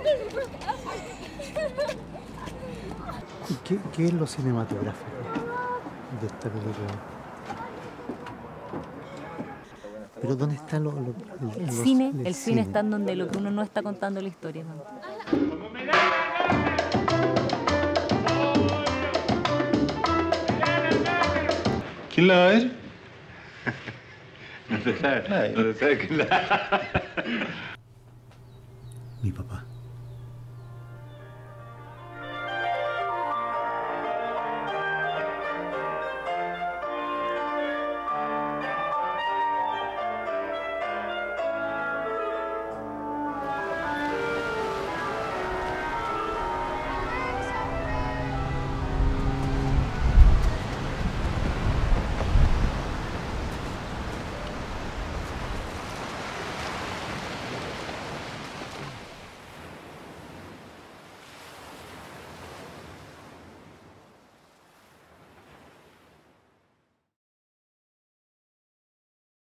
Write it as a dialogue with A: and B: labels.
A: ¿Qué es lo cinematográfico de esta película? Pero ¿dónde está
B: El cine está en donde lo que uno no está contando la historia, ¿no?
C: ¿Quién la va a ver? No se sabe. Nadie. No se sabe quién la...
A: Mi papá.